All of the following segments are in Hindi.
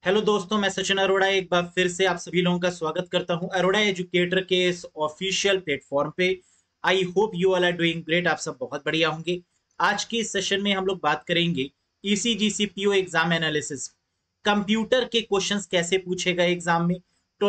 हेलो दोस्तों, मैं सचिन अरोड़ा एक बार फिर से आप सभी लोगों का स्वागत करता हूं अरोड़ा एजुकेटर के इस ऑफिशियल प्लेटफॉर्म पे। I hope you all are doing great. आप सब बहुत बढ़िया होंगे। आज के इस सेशन में हम लोग बात करेंगे ईसीजीसीपीओ एग्जाम एनालिसिस। कंप्यूटर के क्वेश्चंस कैसे पूछे गए एग्जाम में।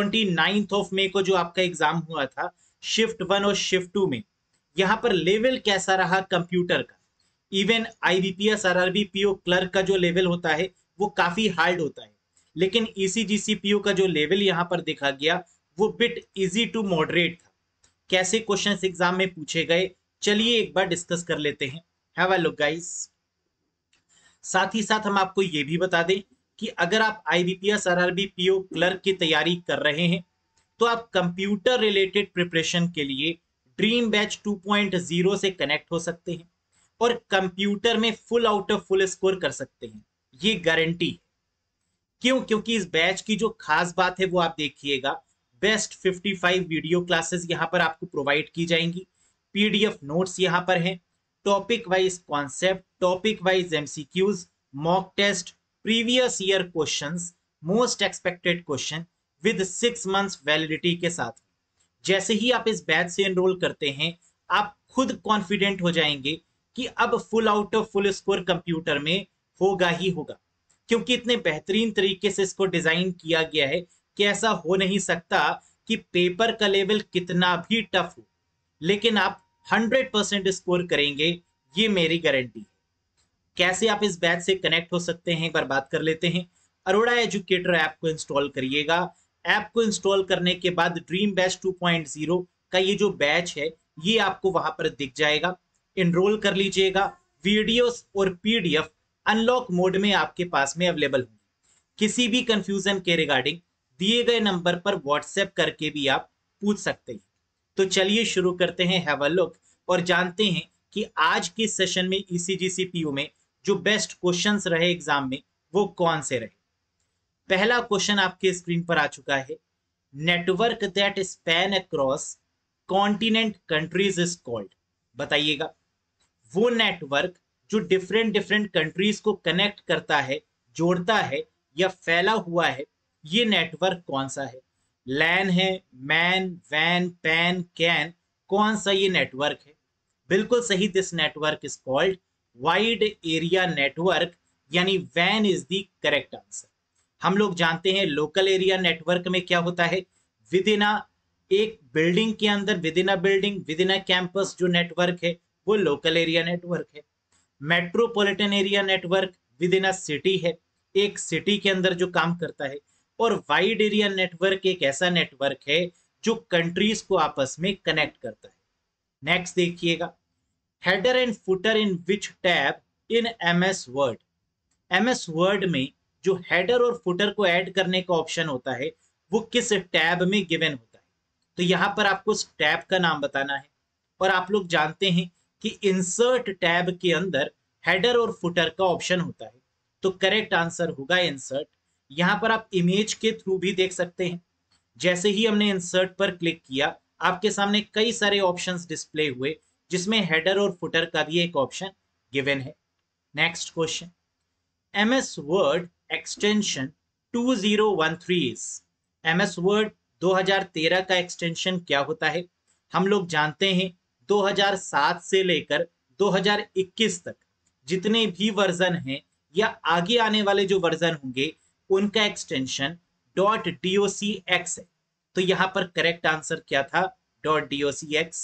29 मई को जो आपका एग्जाम हुआ था शिफ्ट 1 और शिफ्ट 2 में, यहाँ पर लेवल कैसा रहा कंप्यूटर का। Even IBPS RRB PO clerk का जो लेवल होता है वो काफी हार्ड होता है, लेकिन ईसीजीसीपीयू का जो लेवल यहां पर देखा गया वो बिट इजी टू मॉडरेट था। कैसे क्वेश्चंस एग्जाम में पूछे गए, चलिए एक बार डिस्कस कर लेते हैं। Have a look guys. साथ ही साथ हम आपको ये भी बता दें कि अगर आप आईबीपीएस आरआरबी पीओ क्लर्क की तैयारी कर रहे हैं तो आप कंप्यूटर रिलेटेड प्रिपरेशन के लिए ड्रीम बैच 2.0 से कनेक्ट हो सकते हैं और कंप्यूटर में full out of full score कर सकते हैं। ये गारंटी है। क्यों? क्योंकि इस बैच की जो खास बात है वो आप देखिएगा। बेस्ट 55 वीडियो क्लासेस यहाँ पर आपको प्रोवाइड की जाएंगी। पीडीएफ नोट्स यहाँ पर हैं। Topic wise concept, topic wise MCQs, mock test, previous year questions, most expected question with 6 months validity के साथ। जैसे ही आप इस बैच से एनरोल करते हैं आप खुद कॉन्फिडेंट हो जाएंगे कि अब full out of full score computer में होगा ही होगा, क्योंकि इतने बेहतरीन तरीके से इसको डिजाइन किया गया है कि ऐसा हो नहीं सकता कि पेपर का लेवल कितना भी टफ हो लेकिन आप 100% स्कोर करेंगे। ये मेरी गारंटी है। कैसे आप इस बैच से कनेक्ट हो सकते हैं एक बार बात कर लेते हैं। अरोड़ा एजुकेटर ऐप को इंस्टॉल करिएगा। ऐप को इंस्टॉल करने के बाद ड्रीम बैच 2.0 का ये जो बैच है ये आपको वहां पर दिख जाएगा। इनरोल कर लीजिएगा। वीडियोस और पीडीएफ अनलॉक मोड में आपके पास में अवेलेबल होंगी। किसी भी कंफ्यूजन के रिगार्डिंग दिए गए नंबर पर व्हाट्सएप करके भी आप पूछ सकते हैं। तो चलिए शुरू करते हैं, हैव अ लुक, और जानते हैं कि आज के सेशन में ईसीजीसीपीयू में जो बेस्ट क्वेश्चंस रहे एग्जाम में वो कौन से रहे। पहला क्वेश्चन आपके स्क्रीन पर आ चुका है। Network that span across continent countries is called. बताइएगा वो नेटवर्क जो डिफरेंट डिफरेंट कंट्रीज को कनेक्ट करता है, जोड़ता है या फैला हुआ है, ये नेटवर्क कौन सा है। लैन है, मैन, वैन, पैन, कैन, कौन सा ये नेटवर्क है। बिल्कुल सही, this network is called wide area network, यानी वैन इज द करेक्ट आंसर। हम लोग जानते हैं लोकल एरिया नेटवर्क में क्या होता है, विद इन एक बिल्डिंग के अंदर, within a building, within a campus जो नेटवर्क है वो लोकल एरिया नेटवर्क है। Metropolitan area network within a city है, एक सिटी के अंदर जो काम करता है। और वाइड एरिया नेटवर्क एक ऐसा नेटवर्क है जो कंट्रीज को आपस में कनेक्ट करता है। नेक्स्ट देखिएगा, header and footer in which tab in MS Word. MS Word में जो हेडर और फुटर को ऐड करने का ऑप्शन होता है वो किस टैब में गिवन होता है। तो यहां पर आपको उस टैब का नाम बताना है। और आप लोग जानते हैं कि इंसर्ट टैब के अंदर हेडर और फुटर का ऑप्शन होता है, तो करेक्ट आंसर होगा इंसर्ट। यहां पर आप इमेज के थ्रू भी देख सकते हैं। जैसे ही हमने इंसर्ट पर क्लिक किया आपके सामने कई सारे ऑप्शंस डिस्प्ले हुए जिसमें हेडर और फुटर का भी एक ऑप्शन गिवन है। Next question, MS Word extension 2013 is. MS Word 2013 का एक्सटेंशन क्या होता है। हम लोग जानते हैं 2007 से लेकर 2021 तक जितने भी वर्जन हैं या आगे आने वाले जो वर्जन होंगे उनका एक्सटेंशन .docx है। तो यहां पर करेक्ट आंसर क्या था, .docx।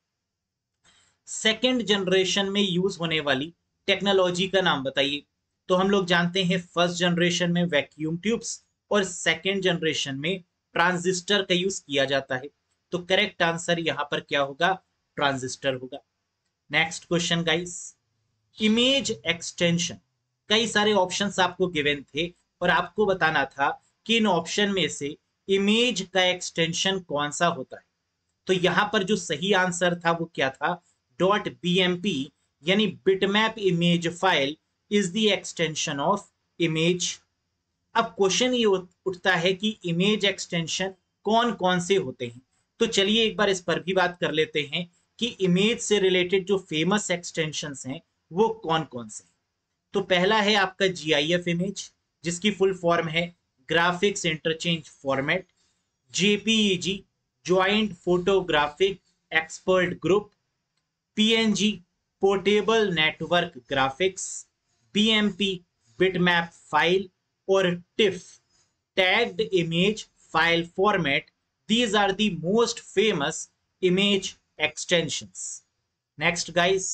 सेकेंड जनरेशन में यूज होने वाली टेक्नोलॉजी का नाम बताइए। तो हम लोग जानते हैं फर्स्ट जनरेशन में वैक्यूम ट्यूब्स और सेकेंड जनरेशन में ट्रांजिस्टर का यूज किया जाता है। तो करेक्ट आंसर यहां पर क्या होगा, ट्रांजिस्टर होगा। Next question guys, image extension. कई सारे ऑप्शंस आपको गिवन थे और आपको बताना था कि इन ऑप्शन में से इमेज का एक्सटेंशन कौन सा होता है। तो यहां पर जो सही आंसर था वो क्या था, .bmp, यानी bitmap image file is the extension of image. अब क्वेश्चन ये उठता है कि इमेज एक्सटेंशन कौन कौन से होते हैं। तो चलिए एक बार इस पर भी बात कर लेते हैं कि इमेज से रिलेटेड जो फेमस एक्सटेंशंस हैं वो कौन कौन से हैं। तो पहला है आपका GIF इमेज, जिसकी फुल फॉर्म है graphics interchange format, JPEG joint photographic expert group, PNG portable network graphics, BMP bitmap file और TIFF tagged image file format. These are the most famous image extensions. Next guys,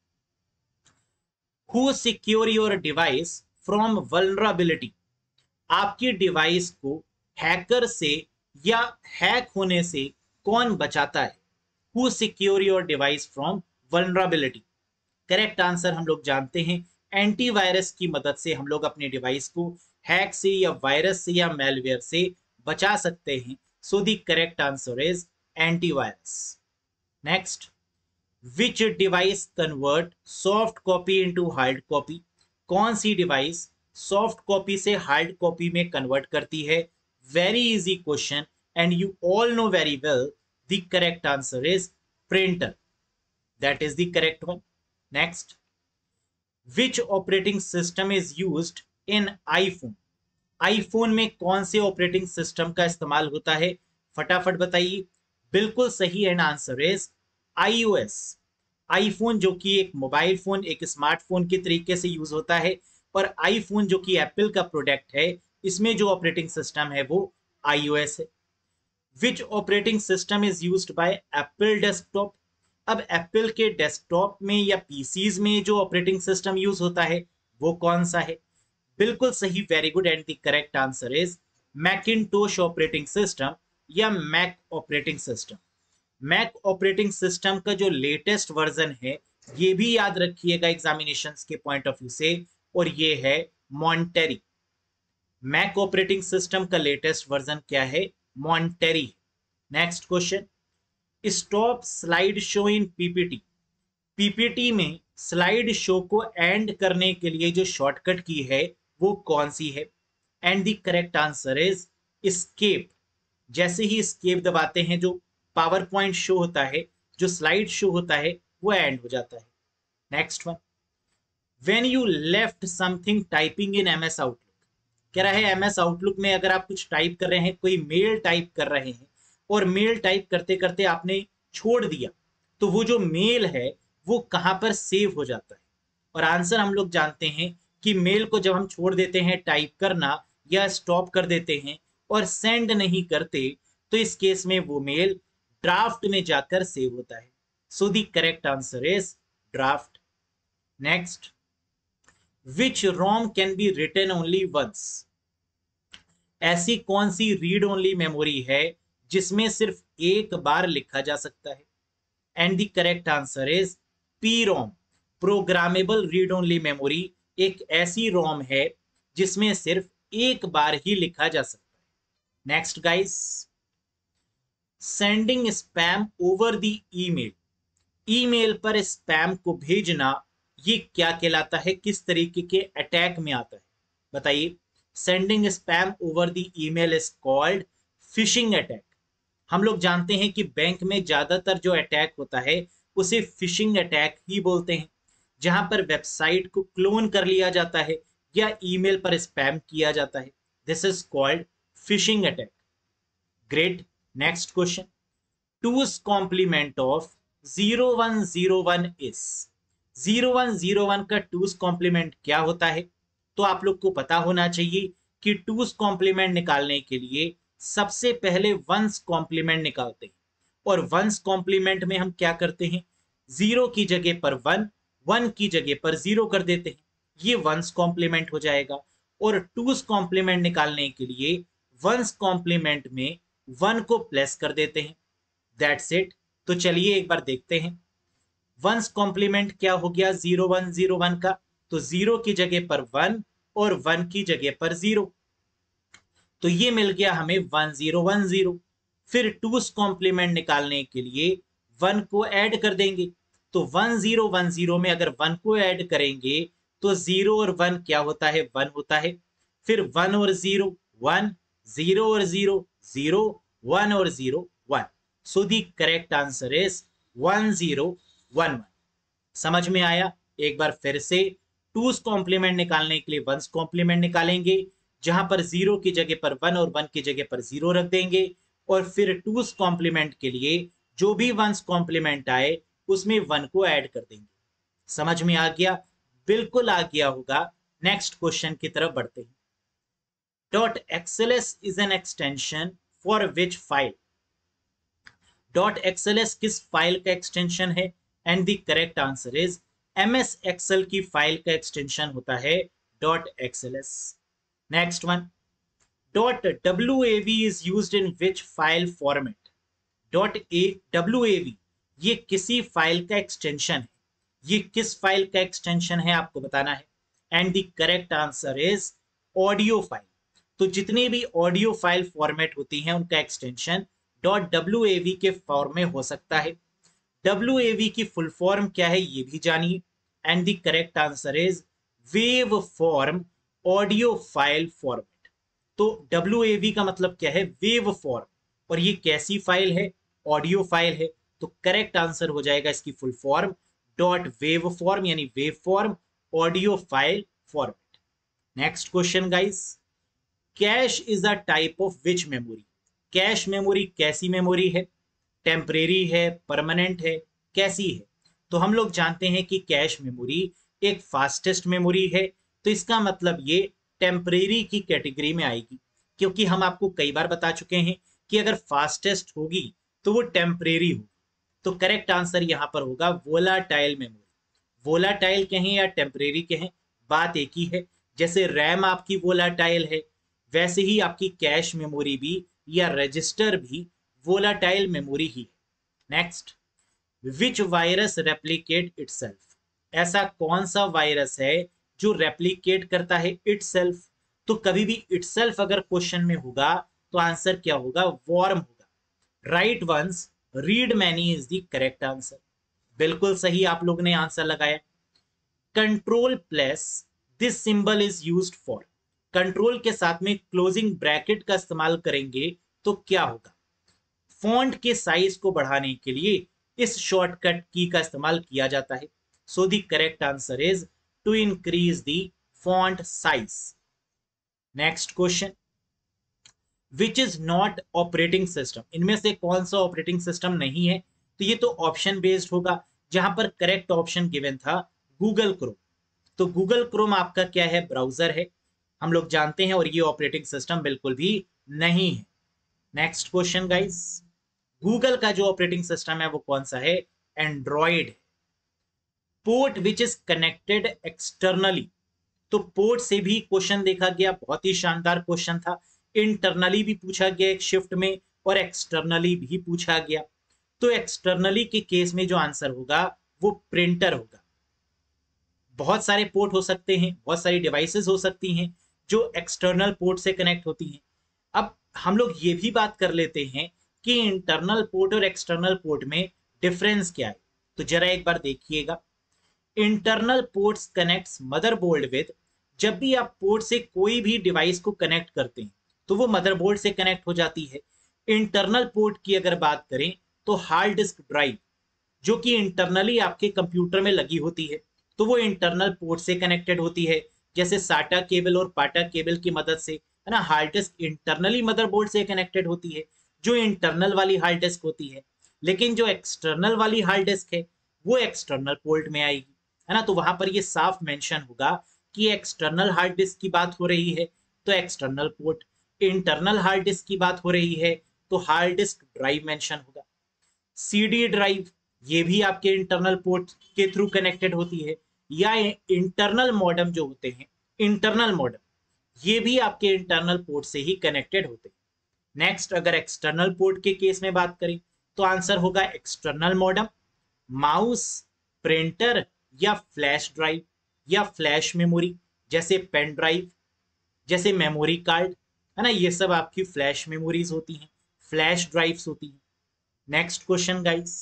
who secure your device from vulnerability? आपकी डिवाइस को हैकर से या हैक होने से कौन बचाता है? Who secure your device from vulnerability? Correct answer हम लोग जानते हैं, एंटीवायरस की मदद से हम लोग अपने डिवाइस को हैक से या वायरस से या मेलवेयर से बचा सकते हैं. So the correct answer is antivirus. Next, which device convert soft copy into hard copy? कौन सी डिवाइस सॉफ्ट कॉपी से हार्ड कॉपी में कन्वर्ट करती है? Very easy question and you all know very well. The correct answer is printer. That is the correct one. Next, which operating system is used in iPhone? IPhone में कौन से ऑपरेटिंग सिस्टम का इस्तेमाल होता है? फटाफट बताइए. बिल्कुल सही and answer is iOS. IPhone जो कि एक मोबाइल फोन, एक स्मार्टफोन के तरीके से यूज होता है, और आईफोन जो कि एप्पल का प्रोडक्ट है, इसमें जो ऑपरेटिंग सिस्टम है वो iOS है. Which operating system is used by Apple desktop? अब एप्पल के डेस्कटॉप में या पीसीज में जो ऑपरेटिंग सिस्टम यूज होता है वो कौन सा है? बिल्कुल सही, very good, and the correct answer is Macintosh operating system या Mac operating system. Mac operating system का जो लेटेस्ट वर्जन है, ये भी याद रखिएगा एग्जामिनेशंस के पॉइंट ऑफ व्यू से, और ये है मॉन्टेरी. मैक ऑपरेटिंग सिस्टम का लेटेस्ट वर्जन क्या है? Monterey. Next question, stop slide show in PPT. PPT में स्लाइड शो को एंड करने के लिए जो शॉर्टकट की है वो कौन सी है? And the correct answer is escape. जैसे ही एस्केप दबाते हैं, जो पावर पॉइंट शो होता है, जो स्लाइड शो होता है, वो एंड हो जाता है. Next one, when you left something typing in MS Outlook. कह रहा है MS आउटलुक में अगर आप कुछ टाइप कर रहे हैं, कोई मेल टाइप कर रहे हैं, और मेल टाइप करते करते आपने छोड़ दिया, तो वो जो मेल है वो कहां पर सेव हो जाता है? और आंसर हम लोग जानते हैं कि मेल को जब हम छोड़ देते हैं टाइप करना या स्टॉप कर देते हैं और सेंड नहीं करते, तो इस केस में वो मेल ड्राफ्ट में जाकर सेव होता है. So the correct answer is draft. Next, which ROM can be written only once? ऐसी कौन सी रीड ओनली मेमोरी है जिसमें सिर्फ एक बार लिखा जा सकता है? And the correct answer is PROM, programmable read only memory. एक ऐसी रोम है जिसमें सिर्फ एक बार ही लिखा जा सकता है. Next guys, sending spam over the email. Email पर स्पैम को भेजना, ये क्या कहलाता है? किस तरीके के अटैक में आता है? बताइए. Sending spam over the email is called phishing attack. हम लोग जानते हैं कि बैंक में ज्यादातर जो अटैक होता है उसे फिशिंग अटैक ही बोलते हैं, जहां पर वेबसाइट को क्लोन कर लिया जाता है या ईमेल पर स्पैम किया जाता है. This is called phishing attack. Great. Next question, 2's complement of 0101 is. 0101 का 2's कॉम्प्लीमेंट क्या होता है? तो आप लोग को पता होना चाहिए कि 2's कॉम्प्लीमेंट निकालने के लिए सबसे पहले 1's कॉम्प्लीमेंट निकालते हैं, और 1's कॉम्प्लीमेंट में हम क्या करते हैं? 0 की जगह पर 1, 1 की जगह पर 0 कर देते हैं. ये 1's कॉम्प्लीमेंट हो जाएगा. और 2's कॉम्प्लीमेंट निकालने के लिए 1's कॉम्प्लीमेंट में 1 को प्लस कर देते हैं. That's it. तो चलिए एक बार देखते हैं. 1's कॉम्प्लीमेंट क्या हो गया 0101 का? तो 0 की जगह पर 1 और 1 की जगह पर 0, तो ये मिल गया हमें 1010. फिर 2's कॉम्प्लीमेंट निकालने के लिए 1 को ऐड कर देंगे. तो 1010 में अगर 1 को ऐड करेंगे तो 0 और 1 क्या होता है? 1 होता है. फिर 1 और 0 1, 0 और 0 0, 1 और 0 1. So the correct answer is 1011. समझ में आया? एक बार फिर से 2's कॉम्प्लीमेंट निकालने के लिए 1's कॉम्प्लीमेंट निकालेंगे, जहां पर 0 की जगह पर 1 और 1 की जगह पर 0 रख देंगे, और फिर 2's कॉम्प्लीमेंट के लिए जो भी 1's कॉम्प्लीमेंट आए उसमें 1 को ऐड कर देंगे। समझ में आ गया? बिल्कुल आ गया होगा। नेक्स्ट क्वेश्चन की तरफ बढ़ते हैं। Dot XLS is an extension for which file? Dot XLS किस फाइल का एक्सटेंशन है? And the correct answer is MS Excel की फाइल का एक्सटेंशन होता है dot XLS. Next one, dot WAV is used in which file format? Dot WAV ये किसी फाइल का एक्सटेंशन है, ये किस फाइल का एक्सटेंशन है आपको बताना है। And the correct answer is audio file. तो जितनी भी ऑडियो फाइल फॉर्मेट होती हैं उनका एक्सटेंशन डॉट WAV के फॉर्म में हो सकता है। WAV की फुल फॉर्म क्या है ये भी जानिए। And the correct answer is wave form audio file format. तो WAV का मतलब क्या है? Wave form. और ये कैसी फाइल है? ऑडियो फाइल है। तो करेक्ट आंसर हो जाएगा इसकी full form dot wave form, यानी wave form audio file format. Next question guys, cache is a type of which memory? Cache memory कैसी मेमोरी है? टेम्परेरी है, परमानेंट है, कैसी है? तो हम लोग जानते हैं कि कैश मेमोरी एक फास्टेस्ट मेमोरी है, तो इसका मतलब ये टेम्परेरी की कैटेगरी में आएगी, क्योंकि हम आपको कई बार बता चुके हैं कि अगर फास्टेस्ट होगी तो वो टेम्परेरी होगी। तो करेक्ट आंसर यहां पर होगा वोलाटाइल मेमोरी। वोलाटाइल कहें या टेम्परेरी कहें, बात एक ही है। जैसे रैम आपकी वोलाटाइल है, वैसे ही आपकी कैश मेमोरी भी या रजिस्टर भी वोलाटाइल मेमोरी ही है। Next, which virus replicate itself? ऐसा कौन सा वायरस है जो रेप्लिकेट करता है इटसेल्फ? तो कभी भी इटसेल्फ अगर क्वेश्चन में होगा तो आंसर क्या होगा? वॉर्म होगा। Write once read many is the correct answer. बिल्कुल सही आप लोग ने आंसर लगाया। Control plus this symbol is used for? Control के साथ में क्लोजिंग ब्रैकेट का इस्तेमाल करेंगे तो क्या होगा? फॉन्ट के साइज को बढ़ाने के लिए इस शॉर्टकट की का इस्तेमाल किया जाता है। So the correct answer is to increase the font size. Next question, which is not operating system? इनमें से कौन सा ऑपरेटिंग सिस्टम नहीं है? तो ये तो ऑप्शन बेस्ड होगा, जहां पर करेक्ट ऑप्शन गिवन था गूगल क्रोम। तो गूगल क्रोम आपका क्या है? ब्राउजर है, हम लोग जानते हैं, और ये ऑपरेटिंग सिस्टम बिल्कुल भी नहीं है। नेक्स्ट क्वेश्चन गाइस, गूगल का जो ऑपरेटिंग सिस्टम है वो कौन सा है? Android. Port which is connected externally? तो पोर्ट से भी क्वेश्चन देखा गया, बहुत ही शानदार क्वेश्चन था। इंटरनली भी पूछा गया एक शिफ्ट में, और एक्सटर्नली भी पूछा गया। तो एक्सटर्नली के केस में जो आंसर होगा वो प्रिंटर होगा। बहुत सारे पोर्ट हो सकते हैं, बहुत सारी डिवाइसेस हो सकती हैं जो एक्सटर्नल पोर्ट से कनेक्ट होती हैं। अब हम लोग ये भी बात कर लेते हैं कि इंटरनल पोर्ट और एक्सटर्नल पोर्ट में डिफरेंस क्या है। तो जरा एक बार देखिएगा। Internal ports connects motherboard with, जब भी आप पोर्ट से कोई भी डिवाइस को कनेक्ट करते हैं तो वो मदरबोर्ड से कनेक्ट हो जाती है। इंटरनल पोर्ट की अगर बात करें तो हार्ड डिस्क ड्राइव, जो कि इंटरनली आपके कंप्यूटर में लगी होती है, तो वो इंटरनल पोर्ट से कनेक्टेड होती है। जैसे साटा केबल और पाटा केबल की मदद से, है ना, हार्ड डिस्क इंटरनली मदरबोर्ड से कनेक्टेड होती है, जो इंटरनल वाली हार्ड डिस्क होती है। लेकिन जो एक्सटर्नल वाली हार्ड डिस्क है वो एक्सटर्नल पोर्ट में आएगी, है ना। तो वहां पर ये साफ मेंशन होगा कि एक्सटर्नल हार्ड डिस्क की बात हो रही है तो external port, internal hard disk की बात हो रही है तो हार्ड डिस्क ड्राइव मेंशन होगा। CD ड्राइव ये भी आपके इंटरनल पोर्ट के थ्रू कनेक्टेड होती है, या इंटरनल मॉडेम जो होते हैं, इंटरनल मॉडेम ये भी आपके इंटरनल पोर्ट से ही कनेक्टेड होते हैं। नेक्स्ट, अगर एक्सटर्नल पोर्ट के केस में बात करें तो आंसर होगा एक्सटर्नल मॉडेम, माउस, प्रिंटर, या फ्लैश ड्राइव या फ्लैश मेमोरी, जैसे पेन ड्राइव, जैसे मेमोरी कार्ड, है ना, ये सब आपकी फ्लैश मेमोरीज होती हैं, फ्लैश ड्राइव्स होती हैं। Next question guys,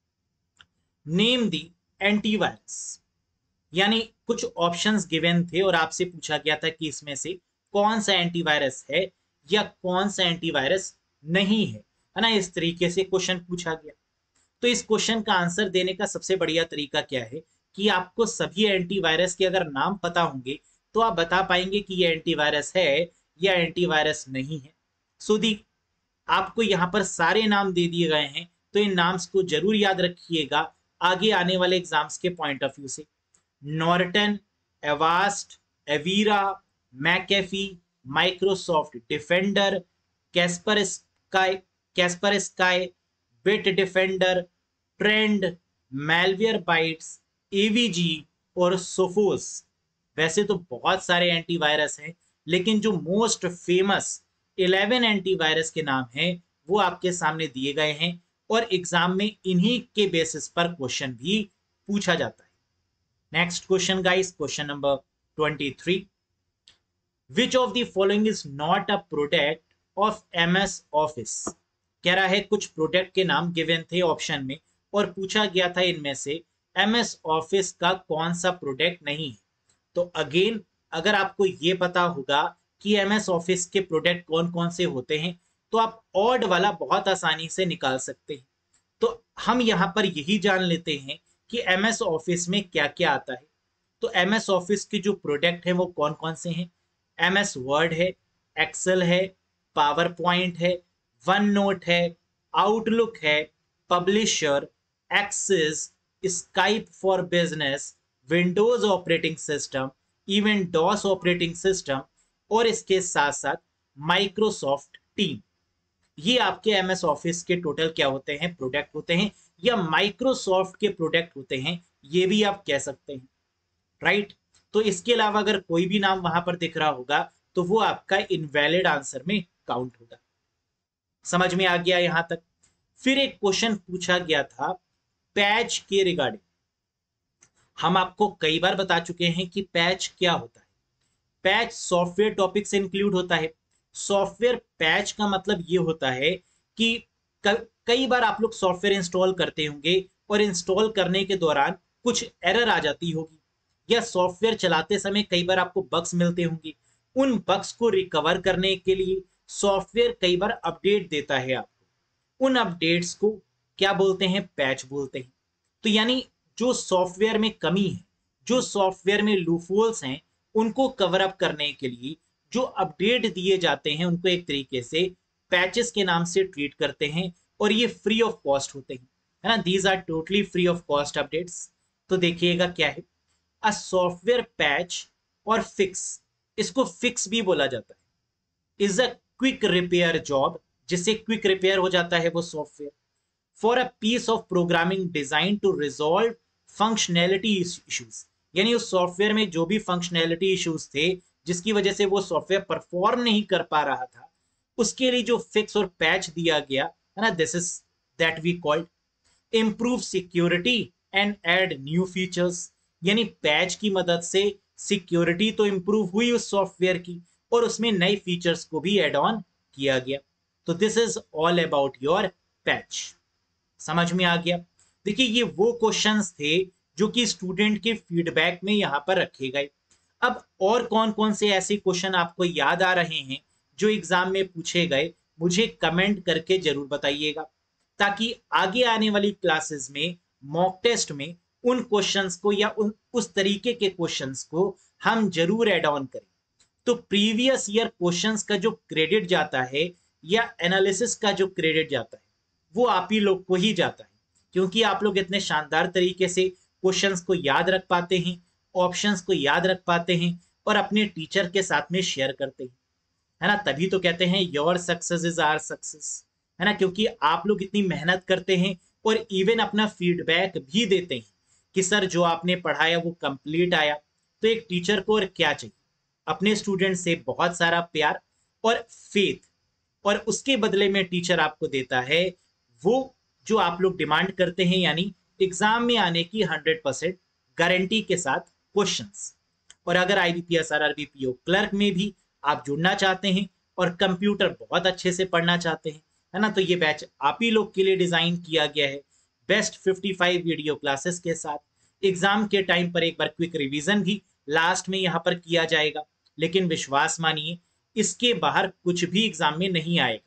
name the antivirus, यानी कुछ ऑप्शंस गिवन थे और आपसे पूछा गया था कि इसमें से कौन सा एंटीवायरस है या कौन सा एंटीवायरस नहीं है ना, इस तरीके से क्वेश्चन पूछा गया। तो इस क्वेश्चन का आंसर देने का सबसे बढ़िया तरीका क्या है कि आपको सभी एंटीवायरस के अगर नाम पता होंगे तो आप बता पाएंगे कि ये एंटीवायरस है या एंटीवायरस नहीं है। सो दी आपको यहाँ पर सारे नाम दे दिए गए हैं, तो इन नाम्स को जरूर याद रखिएगा आगे आने वाले एग्जाम्स के पॉइंट ऑफ व्यू से। Norton, Avast, Avira, McAfee, Microsoft Defender, Kaspersky Kaspersky, Bitdefender, Trend, Malwarebytes, AVG और सोफोस। वैसे तो बहुत सारे एंटीवायरस हैं, लेकिन जो मोस्ट फेमस 11 एंटीवायरस के नाम हैं वो आपके सामने दिए गए हैं, और एग्जाम में इन्हीं के बेसिस पर क्वेश्चन भी पूछा जाता है। Next question guys, question number 23। Which of the following is not a product of MS Office. कह रहा है कुछ प्रोडक्ट के नाम गिवन थे ऑप्शन में, और पूछा गया था इनमें से एमएस ऑफिस का कौन सा प्रोडक्ट नहीं है। तो अगेन अगर आपको ये पता होगा कि एमएस ऑफिस के प्रोडक्ट कौन कौन से होते हैं, तो आप ऑड वाला बहुत आसानी से निकाल सकते हैं। तो हम यहाँ पर यही जान लेते हैं कि एमएस ऑफिस में क्या क्या आता है। तो एमएस ऑफिस के जो प्रोडक्ट हैं वो कौन कौन से हैं। एमएस वर्ड है, एक्सेल है, पावर पॉइंट है, वन नोट है, आउटलुक है, Publisher, Access, Skype for business, Windows operating system, even DOS operating system, और इसके साथ साथ माइक्रोसॉफ्ट टीम। ये आपके एमएस ऑफिस के टोटल क्या होते हैं, प्रोडक्ट होते हैं, या माइक्रोसॉफ्ट के प्रोडक्ट होते हैं, ये भी आप कह सकते हैं, राइट। तो इसके अलावा अगर कोई भी नाम वहां पर दिख रहा होगा तो वो आपका इनवैलिड आंसर में काउंट होगा। समझ में आ गया यहां तक। फिर एक क्वेश्चन पूछा गया था पैच के रिगार्डिंग। हम आपको कई बार बता चुके हैं कि पैच क्या होता है। पैच सॉफ्टवेयर टॉपिक से इंक्लूड होता है। सॉफ्टवेयर पैच का मतलब ये होता है कि कई बार आप लोग सॉफ्टवेयर इंस्टॉल करते होंगे और इंस्टॉल करने के दौरान कुछ एरर आ जाती होगी, या सॉफ्टवेयर चलाते समय कई बार आपको बग्स मिलते होंगे। उन बग्स को रिकवर करने के लिए सॉफ्टवेयर कई बार अपडेट देता है आपको। उन अपडेट्स को क्या बोलते हैं, पैच बोलते हैं। तो यानी जो सॉफ्टवेयर में कमी है, जो सॉफ्टवेयर में लूपहोल्स हैं, उनको कवर अप करने के लिए जो अपडेट दिए जाते हैं उनको एक तरीके से पैचेस के नाम से ट्रीट करते हैं, और ये फ्री ऑफ कॉस्ट होते हैं, है ना। These are totally free of cost updates. तो देखिएगा क्या है, अ सॉफ्टवेयर पैच और फिक्स, इसको फिक्स भी बोला जाता है, is a quick repair job, जिससे क्विक रिपेयर हो जाता है वो software, for a piece of programming design to resolve functionality issues. यानी उस सॉफ्टवेयर में जो भी फंक्शनैलिटी इश्यूज थे जिसकी वजह से वो सॉफ्टवेयर परफॉर्म नहीं कर पा रहा था, उसके लिए जो फिक्स और पैच दिया गया है ना, this is that we called improve security and add new features. यानी पैच की मदद से सिक्योरिटी तो इंप्रूव हुई उस सॉफ्टवेयर की, और उसमें नए फीचर्स को भी एड ऑन किया गया। तो this is all about your patch. समझ में आ गया। देखिए ये वो क्वेश्चंस थे जो कि स्टूडेंट के फीडबैक में यहाँ पर रखे गए। अब और कौन कौन से ऐसे क्वेश्चन आपको याद आ रहे हैं जो एग्जाम में पूछे गए, मुझे कमेंट करके जरूर बताइएगा, ताकि आगे आने वाली क्लासेस में मॉक टेस्ट में उन क्वेश्चंस को या उस तरीके के क्वेश्चंस को हम जरूर ऐड ऑन करें। तो प्रीवियस ईयर क्वेश्चंस का जो क्रेडिट जाता है या एनालिसिस का जो क्रेडिट जाता है वो आप ही लोग को ही जाता है, क्योंकि आप लोग इतने शानदार तरीके से क्वेश्चंस को याद रख पाते हैं, ऑप्शंस को याद रख पाते हैं, और अपने टीचर के साथ में शेयर करते हैं, है ना। तभी तो कहते हैं your success is our success, है ना, क्योंकि आप लोग इतनी मेहनत करते हैं और इवन अपना फीडबैक भी देते हैं कि सर जो आपने पढ़ाया वो कंप्लीट आया। तो एक टीचर को और क्या चाहिए, अपने स्टूडेंट से बहुत सारा प्यार और फेथ, और उसके बदले में टीचर आपको देता है वो जो आप लोग डिमांड करते हैं, यानी एग्जाम में आने की 100% गारंटी के साथ क्वेश्चंस। और अगर IBPS RRBPO क्लर्क में भी आप जुड़ना चाहते हैं और कंप्यूटर बहुत अच्छे से पढ़ना चाहते हैं, है ना, तो ये बैच आप ही लोग के लिए डिजाइन किया गया है, बेस्ट 55 वीडियो क्लासेस के साथ। एग्जाम के टाइम पर एक बार क्विक रिवीजन भी लास्ट में यहाँ पर किया जाएगा, लेकिन विश्वास मानिए इसके बाहर कुछ भी एग्जाम में नहीं आएगा।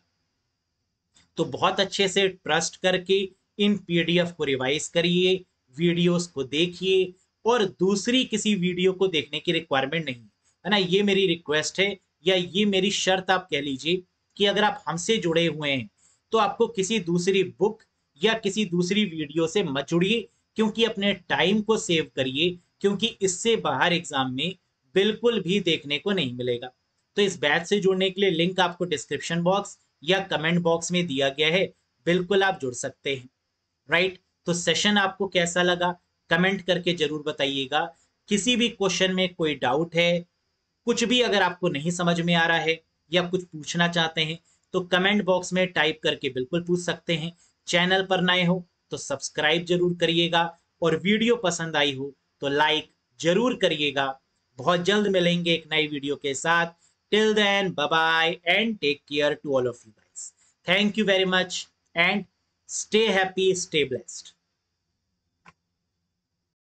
तो बहुत अच्छे से ट्रस्ट करके इन PDF को रिवाइज करिए, वीडियोस को देखिए, और दूसरी किसी वीडियो को देखने की रिक्वायरमेंट नहीं है ना, ये मेरी रिक्वेस्ट है, या ये मेरी शर्त आप कह लीजिए कि अगर आप हमसे जुड़े हुए हैं तो आपको किसी दूसरी बुक या किसी दूसरी वीडियो से मत जुड़िए, क्योंकि अपने टाइम को सेव करिए, क्योंकि इससे बाहर एग्जाम में बिल्कुल भी देखने को नहीं मिलेगा। तो इस बैच से जुड़ने के लिए लिंक आपको डिस्क्रिप्शन बॉक्स या कमेंट बॉक्स में दिया गया है, बिल्कुल आप जुड़ सकते हैं। राइट, तो सेशन आपको कैसा लगा कमेंट करके जरूर बताइएगा। किसी भी क्वेश्चन में कोई डाउट है, कुछ भी अगर आपको नहीं समझ में आ रहा है या कुछ पूछना चाहते हैं तो कमेंट बॉक्स में टाइप करके बिल्कुल पूछ सकते हैं। चैनल पर नए हो तो सब्सक्राइब जरूर करिएगा, और वीडियो पसंद आई हो तो लाइक जरूर करिएगा। बहुत जल्द मिलेंगे एक नई वीडियो के साथ। Till then bye bye and take care to all of you guys. Thank you very much and stay happy, stay blessed.